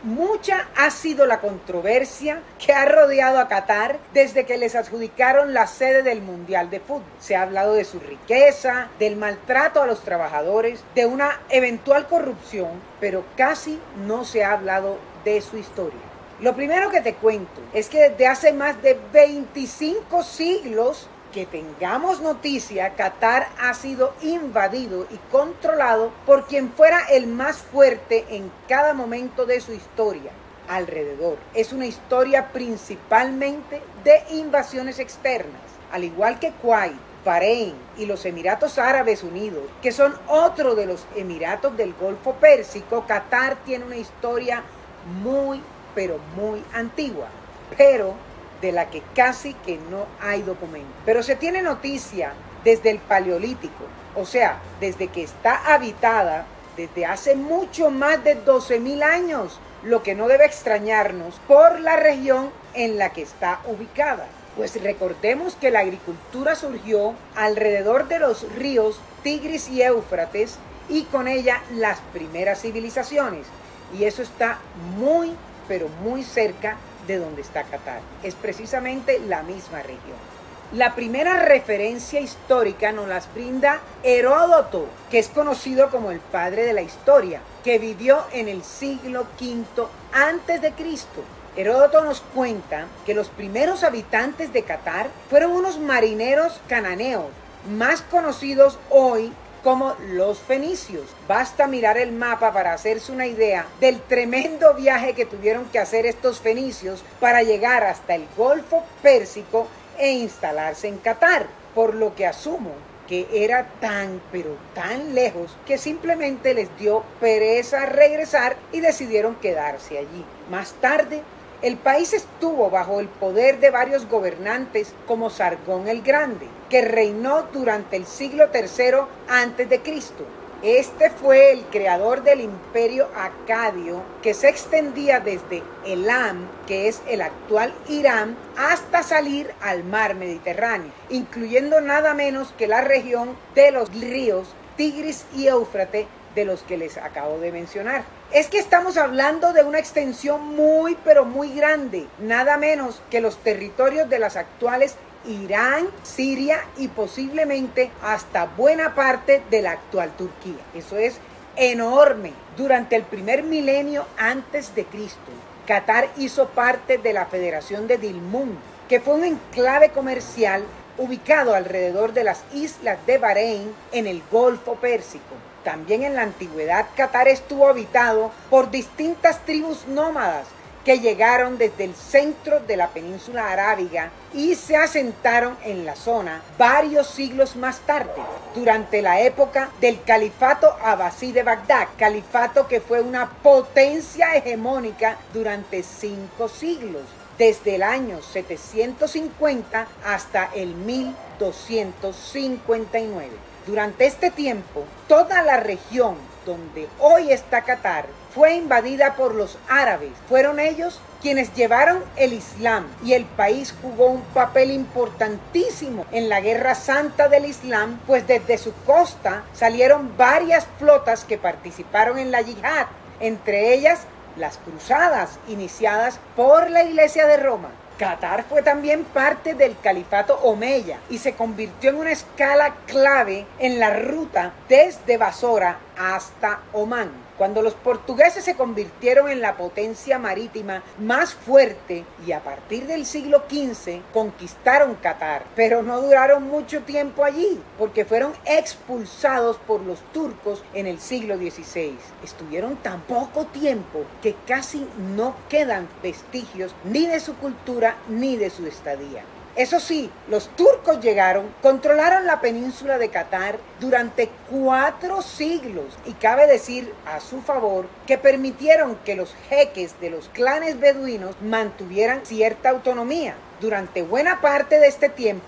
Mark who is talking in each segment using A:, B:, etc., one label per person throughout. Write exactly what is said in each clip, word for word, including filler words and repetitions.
A: Mucha ha sido la controversia que ha rodeado a Qatar desde que les adjudicaron la sede del Mundial de Fútbol. Se ha hablado de su riqueza, del maltrato a los trabajadores, de una eventual corrupción, pero casi no se ha hablado de su historia. Lo primero que te cuento es que desde hace más de veinticinco siglos que tengamos noticia, Qatar ha sido invadido y controlado por quien fuera el más fuerte en cada momento de su historia alrededor. Es una historia principalmente de invasiones externas, al igual que Kuwait, Bahrein y los Emiratos Árabes Unidos, que son otro de los Emiratos del Golfo Pérsico. Qatar tiene una historia muy, pero muy antigua, pero de la que casi que no hay documento. Pero se tiene noticia desde el Paleolítico, o sea, desde que está habitada desde hace mucho más de doce mil años, lo que no debe extrañarnos por la región en la que está ubicada. Pues recordemos que la agricultura surgió alrededor de los ríos Tigris y Éufrates y con ella las primeras civilizaciones. Y eso está muy, pero muy cerca de donde está Qatar. Es precisamente la misma región. La primera referencia histórica nos las brinda Heródoto, que es conocido como el padre de la historia, que vivió en el siglo quinto antes de Cristo. Heródoto nos cuenta que los primeros habitantes de Qatar fueron unos marineros cananeos, más conocidos hoy como los fenicios. Basta mirar el mapa para hacerse una idea del tremendo viaje que tuvieron que hacer estos fenicios para llegar hasta el Golfo Pérsico e instalarse en Qatar, por lo que asumo que era tan pero tan lejos que simplemente les dio pereza regresar y decidieron quedarse allí. Más tarde, el país estuvo bajo el poder de varios gobernantes como Sargón el Grande, que reinó durante el siglo tercero antes de Cristo. Este fue el creador del imperio acadio, que se extendía desde Elam, que es el actual Irán, hasta salir al mar Mediterráneo, incluyendo nada menos que la región de los ríos Tigris y Éufrates, de los que les acabo de mencionar. Es que estamos hablando de una extensión muy pero muy grande, nada menos que los territorios de las actuales Irán, Siria y posiblemente hasta buena parte de la actual Turquía. Eso es enorme. Durante el primer milenio antes de Cristo, Qatar hizo parte de la Federación de Dilmun, que fue un enclave comercial ubicado alrededor de las islas de Bahrein en el Golfo Pérsico. También en la antigüedad, Qatar estuvo habitado por distintas tribus nómadas que llegaron desde el centro de la península arábiga y se asentaron en la zona varios siglos más tarde, durante la época del Califato Abasí de Bagdad, califato que fue una potencia hegemónica durante cinco siglos, desde el año setecientos cincuenta hasta el mil doscientos cincuenta y nueve. Durante este tiempo, toda la región donde hoy está Qatar fue invadida por los árabes. Fueron ellos quienes llevaron el Islam y el país jugó un papel importantísimo en la Guerra Santa del Islam, pues desde su costa salieron varias flotas que participaron en la yihad, entre ellas las cruzadas iniciadas por la Iglesia de Roma. Qatar fue también parte del Califato Omeya y se convirtió en una escala clave en la ruta desde Basora hasta Omán. Cuando los portugueses se convirtieron en la potencia marítima más fuerte y a partir del siglo quince conquistaron Qatar, pero no duraron mucho tiempo allí porque fueron expulsados por los turcos en el siglo dieciséis. Estuvieron tan poco tiempo que casi no quedan vestigios ni de su cultura ni de su estadía. Eso sí, los turcos llegaron, controlaron la península de Qatar durante cuatro siglos y cabe decir a su favor que permitieron que los jeques de los clanes beduinos mantuvieran cierta autonomía. Durante buena parte de este tiempo,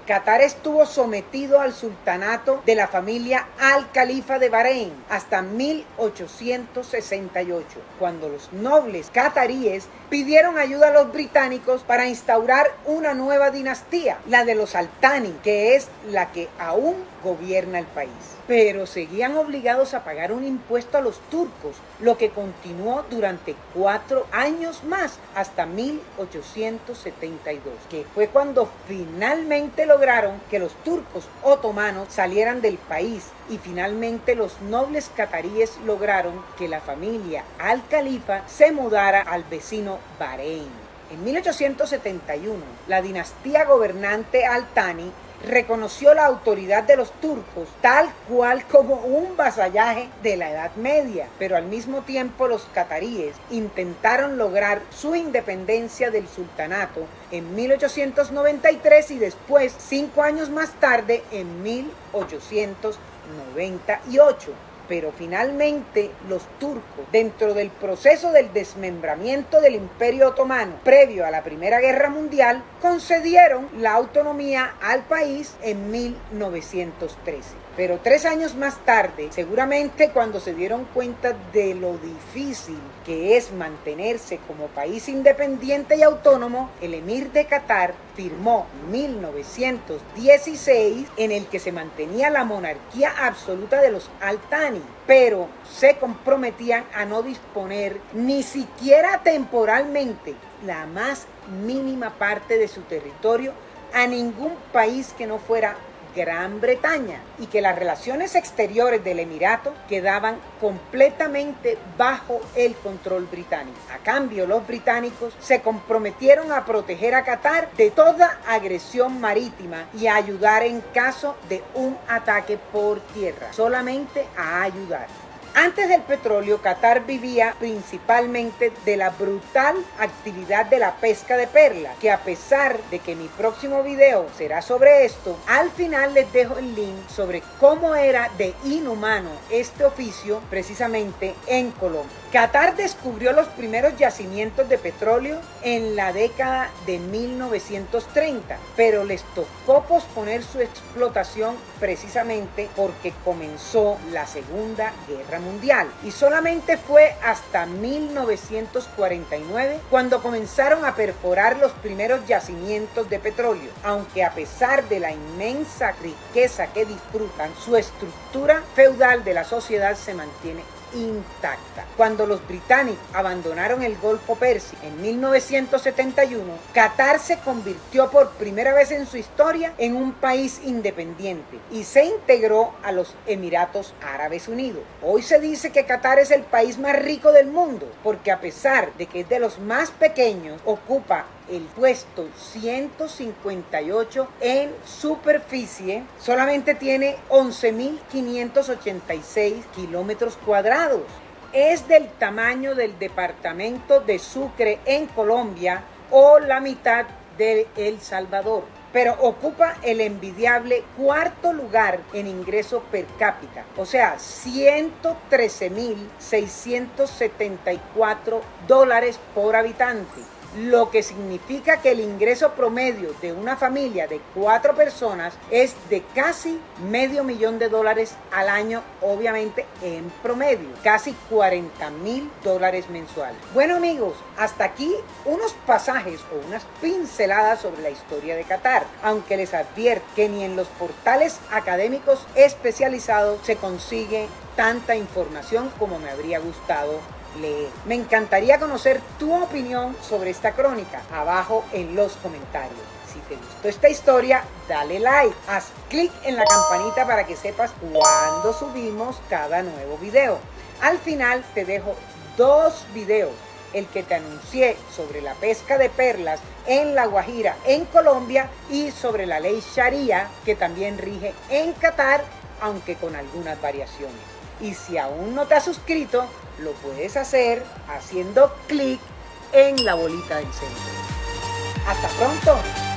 A: Qatar estuvo sometido al sultanato de la familia Al-Khalifa de Bahrein hasta mil ochocientos sesenta y ocho, cuando los nobles qataríes pidieron ayuda a los británicos para instaurar una nueva dinastía, la de los Al Thani, que es la que aún gobierna el país. Pero seguían obligados a pagar un impuesto a los turcos, lo que continuó durante cuatro años más, hasta mil ochocientos setenta y dos, que fue cuando finalmente lograron que los turcos otomanos salieran del país y finalmente los nobles qataríes lograron que la familia Al-Khalifa se mudara al vecino Bahrein. En mil ochocientos setenta y uno, la dinastía gobernante Al Thani reconoció la autoridad de los turcos tal cual como un vasallaje de la Edad Media, pero al mismo tiempo los qataríes intentaron lograr su independencia del sultanato en mil ochocientos noventa y tres y después, cinco años más tarde, en mil ochocientos noventa y ocho. Pero finalmente los turcos, dentro del proceso del desmembramiento del Imperio Otomano previo a la Primera Guerra Mundial, concedieron la autonomía al país en mil novecientos trece. Pero tres años más tarde, seguramente cuando se dieron cuenta de lo difícil que es mantenerse como país independiente y autónomo, el emir de Qatar firmó mil novecientos dieciséis en el que se mantenía la monarquía absoluta de los Al Thani, pero se comprometían a no disponer ni siquiera temporalmente la más mínima parte de su territorio a ningún país que no fuera Gran Bretaña, y que las relaciones exteriores del Emirato quedaban completamente bajo el control británico. A cambio, los británicos se comprometieron a proteger a Qatar de toda agresión marítima y a ayudar en caso de un ataque por tierra, solamente a ayudar. Antes del petróleo, Qatar vivía principalmente de la brutal actividad de la pesca de perlas, que a pesar de que mi próximo video será sobre esto, al final les dejo el link sobre cómo era de inhumano este oficio precisamente en Colombia. Qatar descubrió los primeros yacimientos de petróleo en la década de mil novecientos treinta, pero les tocó posponer su explotación precisamente porque comenzó la Segunda Guerra Mundial, y solamente fue hasta mil novecientos cuarenta y nueve cuando comenzaron a perforar los primeros yacimientos de petróleo, aunque a pesar de la inmensa riqueza que disfrutan, su estructura feudal de la sociedad se mantiene intacta. Cuando los británicos abandonaron el Golfo Persio en mil novecientos setenta y uno, Qatar se convirtió por primera vez en su historia en un país independiente y se integró a los Emiratos Árabes Unidos. Hoy se dice que Qatar es el país más rico del mundo porque, a pesar de que es de los más pequeños, ocupa el puesto ciento cincuenta y ocho en superficie, solamente tiene once mil quinientos ochenta y seis kilómetros cuadrados. Es del tamaño del departamento de Sucre en Colombia o la mitad de El Salvador, pero ocupa el envidiable cuarto lugar en ingreso per cápita, o sea, ciento trece mil seiscientos setenta y cuatro dólares por habitante, lo que significa que el ingreso promedio de una familia de cuatro personas es de casi medio millón de dólares al año, obviamente en promedio, casi cuarenta mil dólares mensuales. Bueno amigos, hasta aquí unos pasajes o unas pinceladas sobre la historia de Qatar, aunque les advierto que ni en los portales académicos especializados se consigue tanta información como me habría gustado leer. Me encantaría conocer tu opinión sobre esta crónica abajo en los comentarios. Si te gustó esta historia, dale like, haz clic en la campanita para que sepas cuando subimos cada nuevo video. Al final te dejo dos videos, el que te anuncié sobre la pesca de perlas en La Guajira, en Colombia, y sobre la ley Sharia, que también rige en Qatar, aunque con algunas variaciones. Y si aún no te has suscrito, lo puedes hacer haciendo clic en la bolita del centro. ¡Hasta pronto!